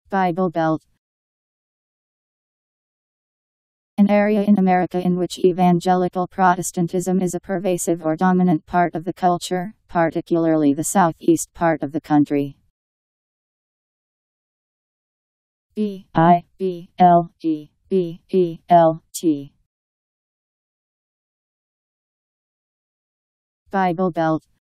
Bible Belt. An area in America in which Evangelical Protestantism is a pervasive or dominant part of the culture, particularly the southeast part of the country. B-I-B-L-E-B-E-L-T. Bible Belt.